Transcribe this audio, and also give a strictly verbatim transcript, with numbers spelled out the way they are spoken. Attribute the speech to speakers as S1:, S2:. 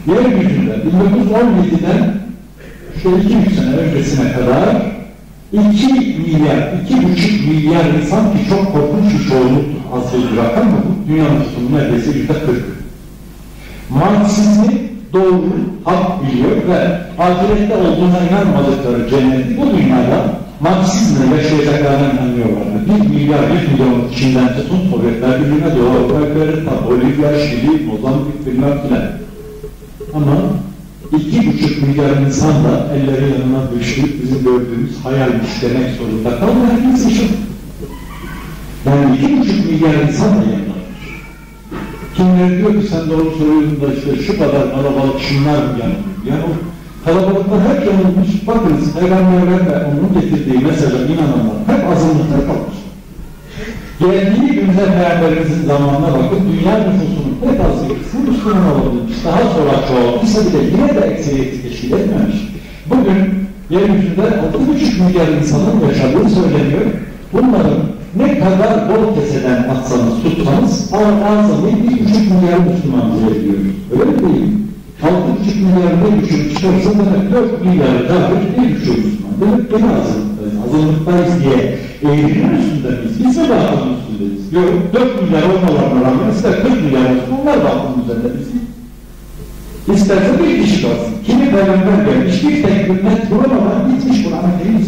S1: Yeryüzünde bin dokuz yüz on yedi'den işte iki üç sene öncesine kadar iki milyar, iki buçuk milyar insan ki çok korkunç bir çoğunluktur. Az bir rakam mı bu? Dünya nüfusunun neredeyse yüzde kırk. Marksizmi doğru, hak biliyor ve ahirette olduğuna inanmadıkları cenneti bu dünyada Marksizmle yaşayacaklarına inanıyorlar. Bir milyar, bir milyon Çin'den tutun Sovyetler Birliği'ne, Doğu Avrupa, Bolivya, Şili, Mozambik, bilmem filan. Ama iki buçuk milyar insan da elleri yanına düştük, bizim gördüğümüz hayalmiş demek zorunda kalmadı. Hepimiz için. Yani iki buçuk milyar insan da yanına düştük. Kimleri diyor ki sen doğru söylüyorsun da işte şu kadar kalabalık şunlar mı yanılıyor? Yani o kalabalıklar hep yanılmış. Bakınız Peygamberler ve onun getirdiği mesele inananlar hep azınlıkta kalmış. Geldiği günde Peygamberimizin zamanına bakın dünya nüfusunun pek az bir kısmı Müslüman olabilmiş. Daha sonra çoğaltıysa bile yine de ekseriyeti teşkil etmemiş. Bugün yeryüzünde altı buçuk milyar insanın yaşadığı söyleniyor. Bunların ne kadar bol keseden atsanız, tutsanız ağzını bir buçuk milyar Müslüman diyebiliyoruz. Öyle değil mi? Altı buçuk milyar ne düşün çıkarsa demek dört milyarı dahil bir buçuk Müslüman. Demek gene azınlıktayız. Azınlıktayız diye eğrinin üstündeyiz. Biz de bahtının üstündeyiz. Yok, dört milyar olmalarına rağmen ister kırk milyar olsun, onlar bahtının üzerinde bizim. İsterse bir kişi kalsın. Kimi peygamber gelmiş, bir tek ümmet bulamadan gitmiş Kur'an-ı Kerim